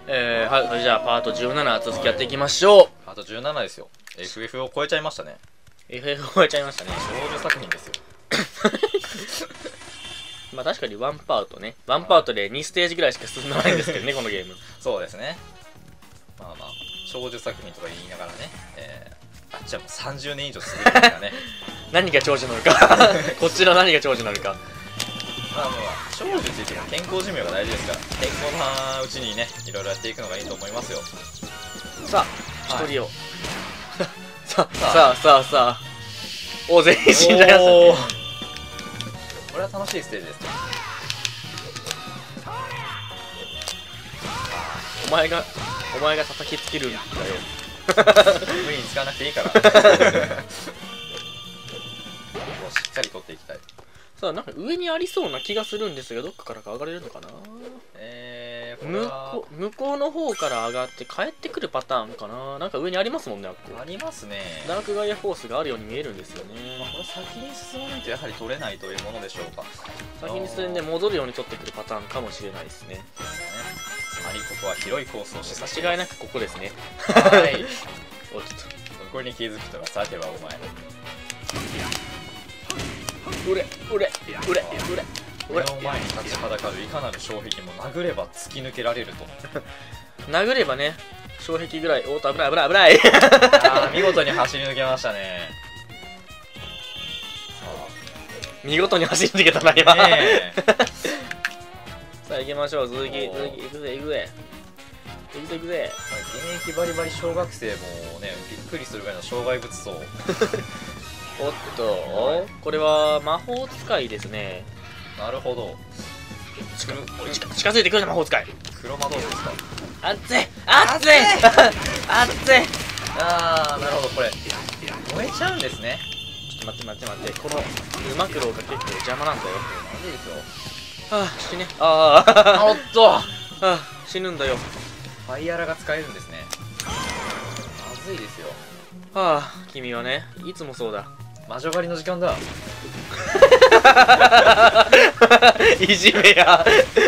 はい、じゃあパート17続きやっていきましょう。 パート17ですよ。FF を超えちゃいましたね。 FF を超えちゃいましたね。 少女作品ですよ。 まあ確かにワンパートね。ワンパートで2ステージぐらいしか進んでないんですけどね、このゲーム。 そうですね。まあまあ、少女作品とか言いながらね、あっちはもう30年以上続いてますからね。 何が長寿なのか。こっちの何が長寿なのか。 まあまあ、少女って言っても健康寿命が大事ですから、健康なうちにね、いろいろやっていくのがいいと思いますよ。 さあ、一人を。さあ。お、全員死んじゃいましたね。 これは楽しいステージですね。 お前が叩きつけるんだよ。 無理に使わなくていいから。しっかり取っていきたい。 さあ、なんか上にありそうな気がするんですが、どっかからか上がれるのかな。向こうの方から上がって帰ってくるパターンかな。なんか上にありますもんね、あっこ。 ありますね。 ダークガイアフォースがあるように見えるんですよね。 これ先に進まないとやはり取れないというものでしょうか。 先に進んで戻るように取ってくるパターンかもしれないですね。 つまりここは広いコースを示唆して間違いなくここですね。 はい。 お、ちょっとこれに気づくとはさてはお前。俺の前に立ちはだかるいかなる障壁も殴れば突き抜けられると。 殴ればね、障壁ぐらい。おっと、危ない。 ああ、見事に走り抜けましたね。 見事に走り抜けたな、今。 ねさあ行きましょう。続き行くぜ。 現役バリバリ小学生もね、びっくりするぐらいの障害物層。 おっと、これは魔法使いですね。 なるほど。 近づいてくるな、魔法使い。 黒魔道具ですか。 熱い。 ああ、なるほど。これ燃えちゃうんですね。 ちょっと待って。このマクロが結構邪魔なんだよ。 マジですよ。 はあ、死ね。おっと。死ぬんだよ。 ファイアラが使えるんですね。まずいですよ。 君はね、いつもそうだ。 魔女狩りの時間だ。 いじめや。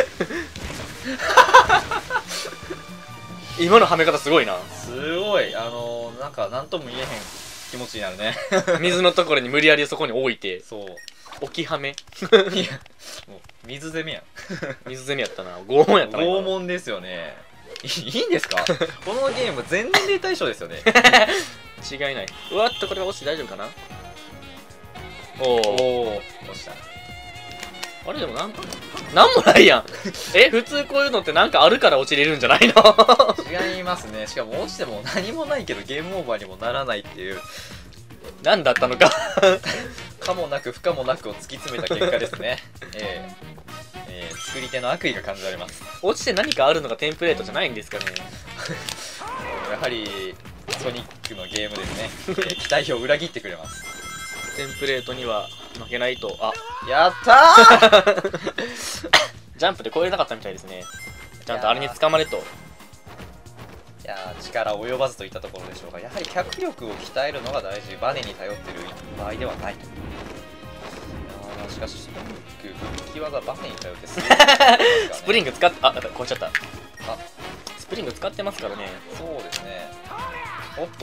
今のはめ方すごいな。 すごい。なんか何とも言えへん気持ちになるね。 水のところに無理やりそこに置いて。 そう。 置きはめ。 いや、もう水攻めやん。 水攻めやったな。拷問やったな。 拷問ですよね。いいんですか？このゲーム全年齢対象ですよね。 違いない。うわっと、これは落ちて大丈夫かな。おお、 落ちた。 あれでもなんもないやん。普通こういうのってなんかあるから落ちれるんじゃないの？ 違いますね。しかも落ちても何もないけどゲームオーバーにもならないっていう。 何だったのか。 可もなく不可もなくを突き詰めた結果ですね。作り手の悪意が感じられます。 落ちて何かあるのがテンプレートじゃないんですかね。 やはりソニックのゲームですね。期待を裏切ってくれます。 テンプレートには負けないと。 やったー。 ジャンプで超えれなかったみたいですね。ちゃんとあれに掴まれと。 いやー、力及ばずといったところでしょうが、やはり脚力を鍛えるのが大事。バネに頼ってる場合ではないと。しかしソニック復帰技バネに頼ってすごい、ね、 スプリング使って超えちゃった。スプリング使ってますからね。 そうですね。おっと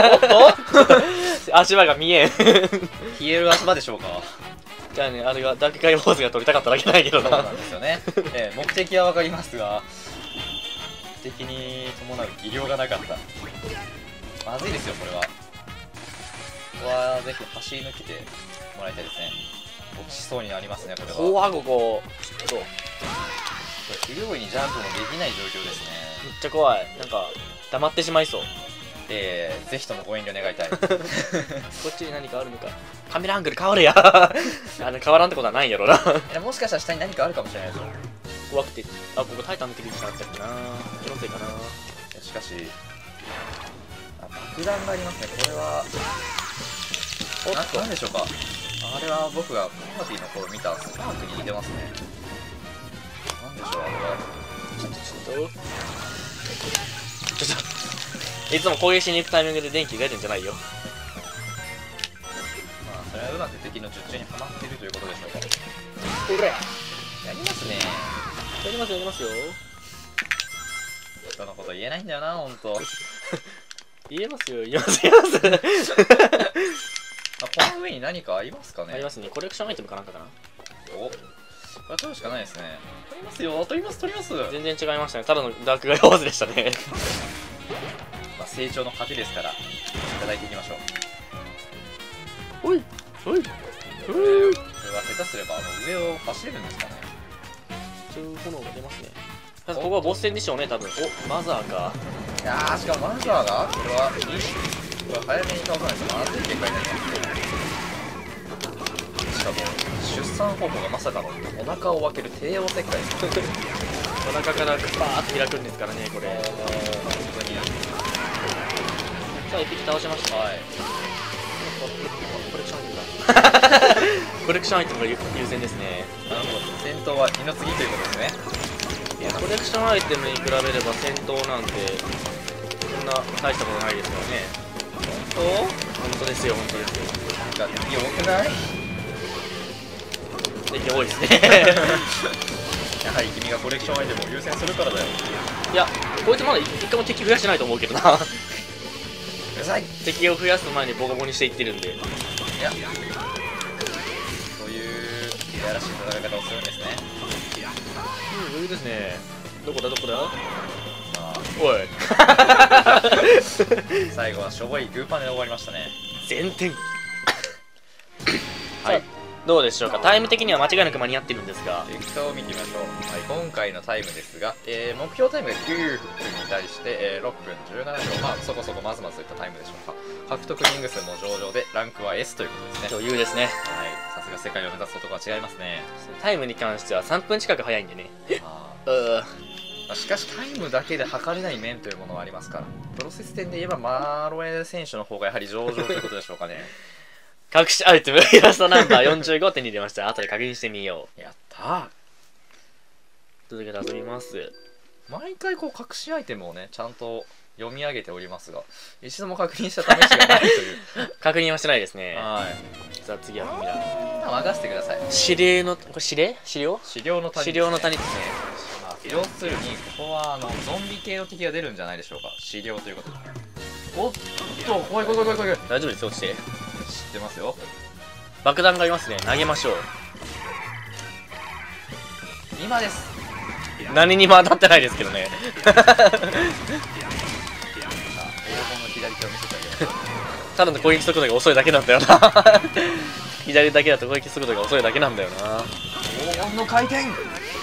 足場が見えん。 消える足場でしょうか。 じゃあね、あれがダークガイアフォースが取りたかっただけないけどな。 そうなんですよね。目的は分かりますが、目的に伴う技量がなかった。まずいですよ、これは。ここはぜひ走り抜けてもらいたいですね。落ちそうになりますね、これは。 ここちょっと不用意にジャンプもできない状況ですね。 めっちゃ怖い。なんか黙ってしまいそう。 ぜひともご遠慮願いたい。 こっちに何かあるのか。カメラアングル変わるや。変わらんってことはないんやろな。 もしかしたら下に何かあるかもしれないぞ。 怖くて。ここタイタンの切り口になっちゃったな。気のせいかな。 しかし爆弾がありますね。これは何でしょうか。あれは僕がパーティーの頃見たスパークに似てますね。何でしょう、あれは。 ちょっといつも攻撃しに行くタイミングで電気出るんじゃないよ。 それはうまく敵の術中にはまっているということでしょうか。 これやりますね。 やりますよ。 人のこと言えないんだよな、ほんと。 言えますよ、言えます言えますこの上に何かありますかね。 ありますね。コレクションアイテムかなんかかな。 お、これ取るしかないですね。取りますよ、取ります取ります。 全然違いましたね。ただのダークガイオーズでしたね。 まあ成長の糧ですからいただいていきましょう。 おいおいこれは下手すれば上を走れるんですかね。 炎が出ますね。ここはボス戦でしょうね、多分。お、マザーか。 いやー、しかもマザーがこれは早めに倒さないとまずい結果になりますね。しかも出産方法がまさかのお腹を分ける帝王切開です。 お腹からバーッと開くんですからね、これ。 本当に。 さあ、1匹倒しました。 はい。 コレクションアイテムだ。コレクションアイテムが優先ですね。 なるほど。戦闘は二の次ということですね。 いや、コレクションアイテムに比べれば戦闘なんてそんな大したことないですからね。本当ですよ、本当ですよ。 なんか敵多くない？ 敵多いですね。 やはり君がコレクションアイテムを優先するからだよ。 いや、こいつまだ一回も敵増やしてないと思うけどな。 うるさい。 敵を増やす前にボコボコにしていってるんで。 いや、そういういやらしい戦い方をするんですね。 いいですね。どこだどこだ。 さおい。 あ最後はしょぼいグーパネで終わりましたね。 前転。 はい。 どうでしょうか。タイム的には間違いなく間に合ってるんですが、 結果を見てみましょう。はい、今回のタイムですが、目標タイムが9分に対して、6分17秒、まあそこそこまずまずといったタイムでしょうか。獲得リング数も上々でランクは S ということですね。 余裕ですね。 はい、さすが世界を目指す男は違いますね。 タイムに関しては3分近く早いんでね。 しかしタイムだけで測れない面というものはありますから、プロセス点で言えばマーロエ選手の方がやはり上々ということでしょうかね。 隠しアイテムイラストナンバー45点に出ました。後で確認してみよやったー。 続けて遊びます。 毎回こう隠しアイテムをねちゃんと読み上げておりますが、一度も確認した試しがないという。 確認はしてないですね。 はい。 さあ次はミラー。 任せてください。 指令の、これ指令資料資料の谷資料の谷ですね。 要するにここはゾンビ系の敵が出るんじゃないでしょうか。資料ということで。おっと、怖い怖い怖い怖い怖い。 大丈夫ですよ、落ちて。 知ってますよ。 爆弾がありますね。投げましょう。 今です。 何にも当たってないですけどね。 黄金の左手を見せてあげます。 ただの攻撃速度が遅いだけなんだよな。左だけだと攻撃速度が遅いだけなんだよな。 黄金の回転。 さ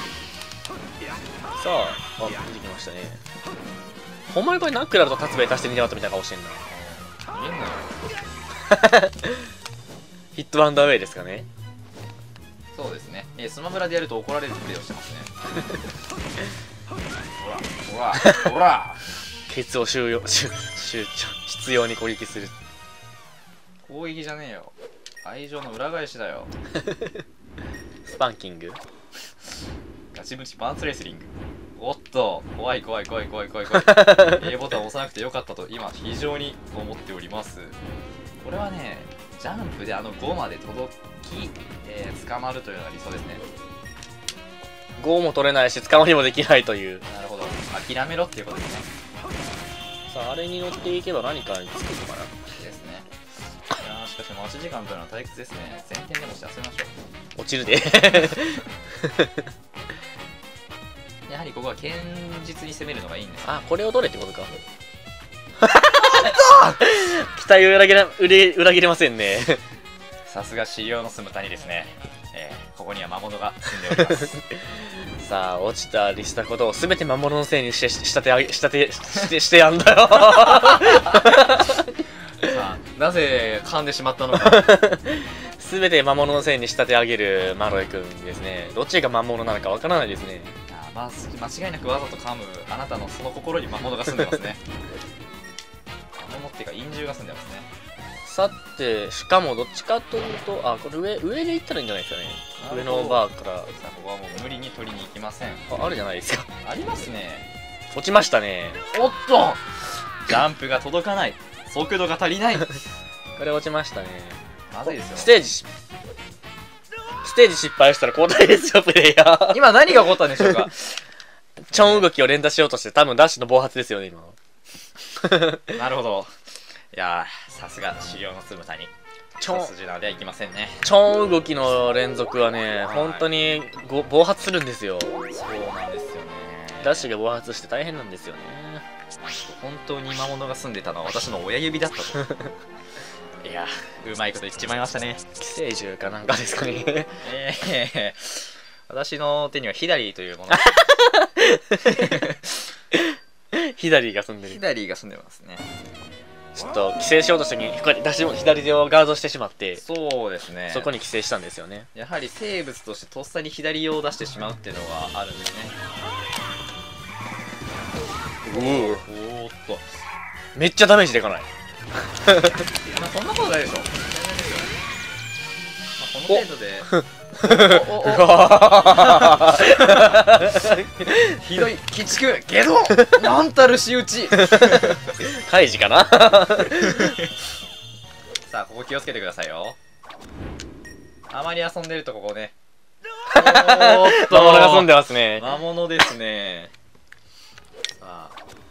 あ、出てきましたね。お前これナックラルとタツベイ足して2で割ったみたいな顔してんな。 見えんのよ。 ヒットアンダーウェイですかね。 そうですね。スマブラでやると怒られるプレイをしてますね。ほらほらほら。 ケツを必要に攻撃する。 攻撃じゃねえよ。愛情の裏返しだよ。 スパンキング。 ガチムチパンツレスリング。おっと、怖い怖い怖い怖い怖い怖い。A ボタンを押さなくてよかったと今非常に思っております。これはね、ジャンプで5まで届き、捕まるというのが理想ですね。 5も取れないし捕まりもできないという。 なるほど、諦めろっていうことですね。 さあ、あれに乗っていけば何かにつくのかな。 ですね。いやー、しかし待ち時間というのは退屈ですね。前転でもして遊びましょう。 落ちるで。 やはりここは堅実に攻めるのがいいんです。 あ、これを取れってことか。期待を裏切れませんね。 さすが資料の住む谷ですね。ここには魔物が住んでおります。 さあ、落ちたりしたことを全て魔物のせいにしてやんだよ。 さあ、なぜ噛んでしまったのか。 全て魔物のせいに仕立て上げるマロエ君ですね。どっちが魔物なのかわからないですね。 間違いなくわざと噛むあなたのその心に魔物が住んでますね。魔物っていうか陰獣が住んでますね。 さて、しかもどっちかというと、あ、これ上で行ったらいいんじゃないですかね。上のバーから。 さあ、ここはもう無理に取りに行きません。 あるじゃないですか。 ありますね。 落ちましたね。 おっと、ジャンプが届かない。速度が足りない。 これ落ちましたね。 まずいですよ。 ステージ失敗したら交代ですよ、プレイヤー。 今何が起こったんでしょうか。 チョン動きを連打しようとして多分ダッシュの暴発ですよね今なるほど。いやー、さすが修行のつむたにチョン一筋縄ではいきませんね。 チョン動きの連続はね本当に暴発するんですよ。 そうなんですよね。 ダッシュが暴発して大変なんですよね。 本当に魔物が住んでたのは私の親指だったといやー、うまいこと言っちまいましたね。 寄生獣かなんかですかね私の手にはヒダリーというものヒダリーが住んでる。 ヒダリーが住んでますね。 ちょっと寄生しようとした時に左手をガードしてしまってそうですね。 そこに寄生したんですよね。 やはり生物としてとっさに左用を出してしまうっていうのがあるんですね。おーっと、 めっちゃダメージでかないまあそんなことないでしょ。まあ、この程度でひどい、鬼畜、ゲドなんたる仕打ちカイジかなさあ、ここ気をつけてくださいよ。あまり遊んでるとここね。おーっと魔物が住んでますね。 魔物ですね。さあ、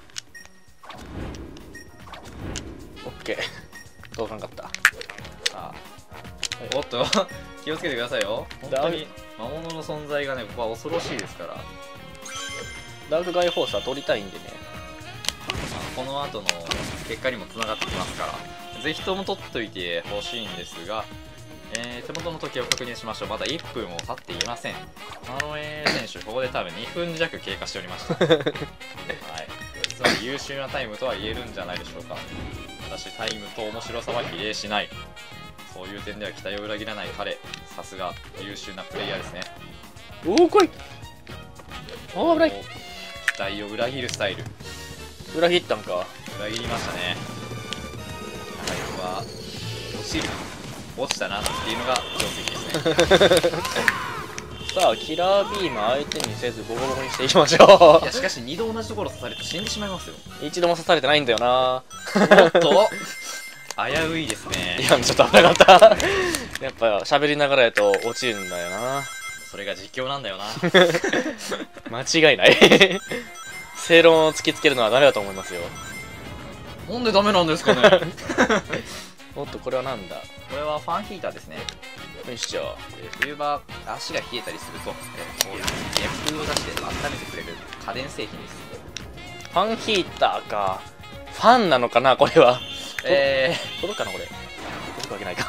オッケー。どうかんかった。 さあ、おっと気をつけてくださいよ。本当に魔物の存在がね、ここは恐ろしいですから。 ダークガイフォースは取りたいんでね。 この後の結果にもつながってきますから、ぜひとも取っといてほしいんですが、手元の時計を確認しましょう。まだ1分も経っていません。マノエ選手、ここで多分2分弱経過しておりました。はい、つまり優秀なタイムとは言えるんじゃないでしょうか。私、タイムと面白さは比例しない。そういう点では期待を裏切らない彼、さすが優秀なプレイヤーですね。 おお、来い。おお、危ない。 期待を裏切るスタイル。 裏切ったんか。 裏切りましたね。タイムは落ちたなっていうのが定石ですね。 さあ、キラービーム相手にせずボコボコにしていきましょいや、しかし2度同じところ刺されると死んでしまいますよ。 う。一度も刺されてないんだよな。 おっと危ういですね。 いや、ちょっと危なかった。やっぱ喋りながらやと落ちるんだよな。 それが実況なんだよな。 間違いない。正論を突きつけるのはダメだと思いますよ。 なんでダメなんですかね。 おっと、これはなんだ。 これはファンヒーターですね。 よいしょ。 冬場足が冷えたりすると、こういう熱風を出して温めてくれる家電製品です。 ファンヒーターか。ファンなのかな、これは。届くかな、これ。届くわけないか。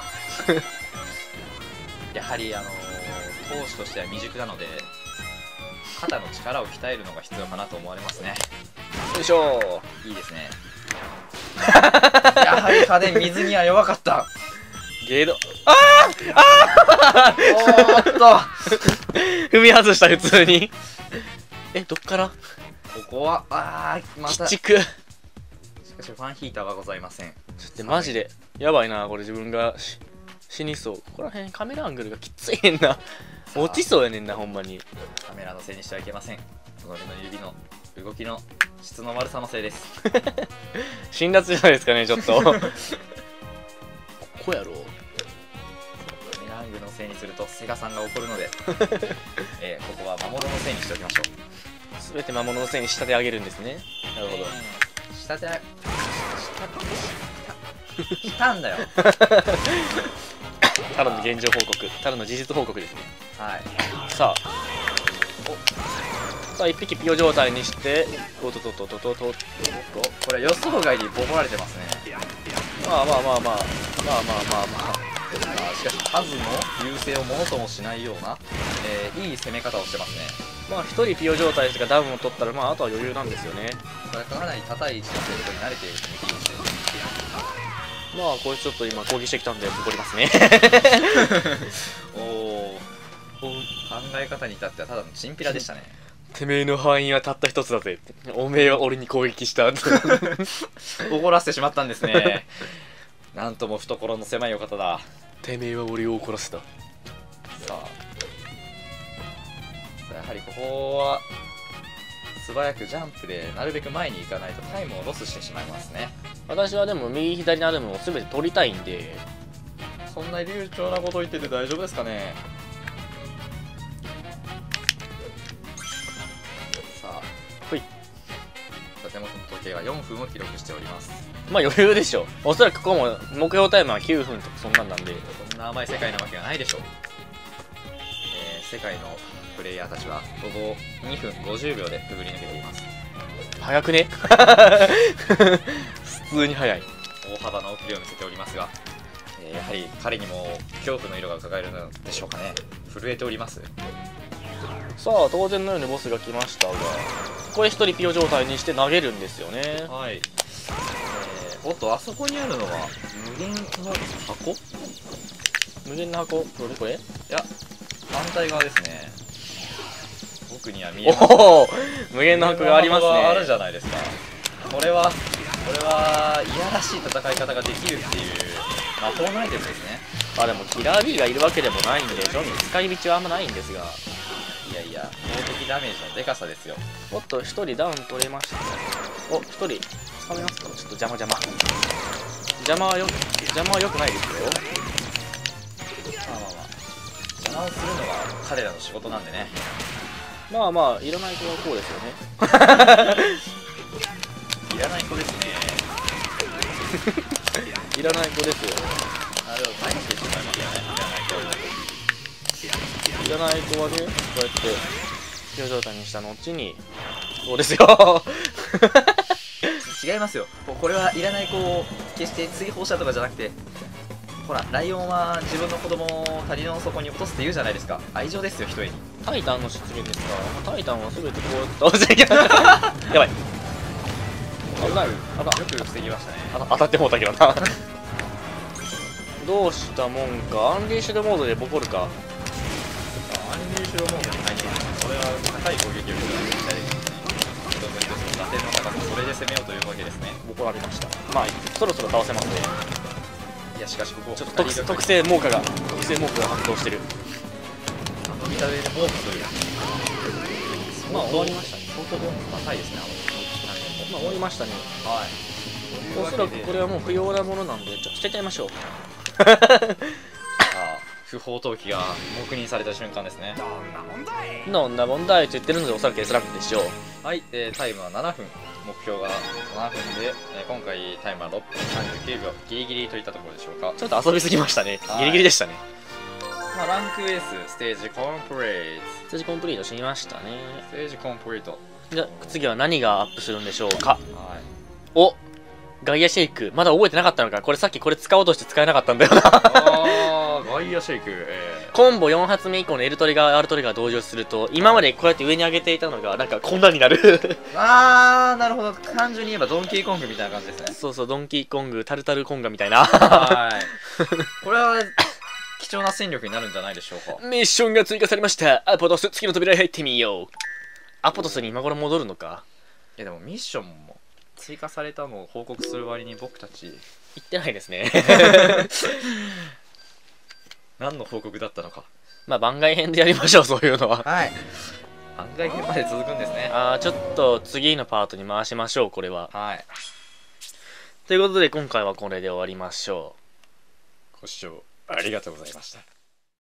やはり投手としては未熟なので、肩の力を鍛えるのが必要かなと思われますね。 よいしょ。 いいですね。やはり家電水には弱かった。 ゲード。 おーっと踏み外した、普通に。どっからここはまた鬼畜。 しかしファンヒーターはございません。 ちょっとマジでやばいな、これ自分が死にそう。ここら辺カメラアングルがきついねんな。落ちそうやねんな、ほんまに。 カメラのせいにしてはいけません。己の指の動きの質の悪さのせいです。 辛辣じゃないですかね、ちょっと。ここやろ。 カメラアングルのせいにするとセガさんが怒るので、ここは魔物のせいにしておきましょう。 すべて魔物のせいに仕立て上げるんですね。なるほど。 したんだよ。 ただの現状報告、ただの事実報告ですね。 はい。 さあ一匹ピオ状態にして、これ予想外にボコられてますね。 まあ。 しかし数の優勢をものともしないような、いい攻め方をしてますね。 まあ一人ピオ状態とかダウンを取ったら、まああとは余裕なんですよね。 これかなり高い位置のセットに慣れていると見ていいですよ。 まあこいつちょっと今攻撃してきたんで怒りますね。 おお。考え方に至ってはただのチンピラでしたね。 てめえの範囲はたった一つだぜ。おめえは俺に攻撃した。 怒らせてしまったんですね。なんとも懐の狭いお方だ。 てめえは俺を怒らせた。 さあ、やはりここは素早くジャンプでなるべく前に行かないとタイムをロスしてしまいますね。 私はでも右左のアルムを全て取りたいんで。 そんな流暢なこと言ってて大丈夫ですかね。さあ、 手元の時計が4分を記録しております。 まあ余裕でしょ。おそらくここも目標タイムは9分とかそんなんなんで。 こんな甘い世界なわけがないでしょう。世界のプレイヤーたちはここ2分50秒でくぐり抜けています。 早くね普通に早い。 大幅な遅れを見せておりますが、やはり彼にも恐怖の色が伺えるのでしょうかね。震えております。 さあ当然のようにボスが来ましたが、これ1人ピヨ状態にして投げるんですよね。 はい。おっと、あそこにあるのは無限の箱？ 無限の箱、どれこれ？ いや、反対側ですね。僕には見えます。 おお、無限の箱がありますね。 あるじゃないですか。これはいやらしい戦い方ができるっていう魔法のアイテムですね。 まあでもキラー B がいるわけでもないんで、正味使い道はあんまないんですが。 いやいや、法的ダメージのでかさですよ。 おっと、1人ダウン取れましたね。お、1人、掴みますか？ちょっと邪魔。邪魔はよくないですよ。 まあ邪魔をするのが彼らの仕事なんでね。 まあまあ、いらない子はこうですよね。 いらない子ですね。 いらない子ですよ。 でも前にしてしまいますよね。 いらない子はね、こうやってピヨ状態にした後に、そうですよ。 違いますよ。これはいらない子を決して追放したとかじゃなくて、ほら、ライオンは自分の子供を谷の底に落とすって言うじゃないですか。愛情ですよ、一重に。 タイタンの出現ですか？タイタンは全てこうやって倒していけない。やばい。危ない。 よく防ぎましたね。 当たってもうたけどな。どうしたもんか。アンリーシュドモードでボコるか。 アンリーシュドモードに入っています。それは高い攻撃力が期待できますね。打点の高さ、それで攻めようというわけですね。 ボコられました。まあ、そろそろ倒せますね。 いや、しかしここちょっと特性猛化が発動してる。 見た上で猛化という。 まあ終わりましたね。 相当高いですね。 まあ終わりましたね。 はい。 おそらくこれはもう不要なものなんで、ちょっと捨てちゃいましょう。 不法投棄が黙認された瞬間ですね。 どんな問題と言ってるので、おそらく S ランクでしょう。 はい、タイムは7分、目標が7分で、今回タイムは6分39秒、ギリギリといったところでしょうか。 ちょっと遊びすぎましたね。 はいギリギリでしたね。 まあ、ランク S、ステージコンプリート。 ステージコンプリートしましたね。 ステージコンプリート。 じゃあ次は何がアップするんでしょうか。 はい。 お、ガイアシェイク。まだ覚えてなかったのか。これさっきこれ使おうとして使えなかったんだよな。 ガイアシェイク、 コンボ4発目以降の L トリガー R トリガー同時すると、今までこうやって上に上げていたのがなんかこんなになる。 なるほど。単純に言えばドンキーコングみたいな感じですね。 そうそう、ドンキーコング、タルタルコンガみたいな。 はいこれは貴重な戦力になるんじゃないでしょうか。 ミッションが追加されました。アポトス、次の扉に入ってみよう。アポトスに今頃戻るのか。 いやでもミッションも追加されたのを報告する割に僕たち言ってないですね。 何の報告だったのか。 まあ番外編でやりましょう、そういうのは。 はい。番外編まで続くんですね。 ちょっと次のパートに回しましょう、これは。 はい。 ということで今回はこれで終わりましょう。 ご視聴ありがとうございました。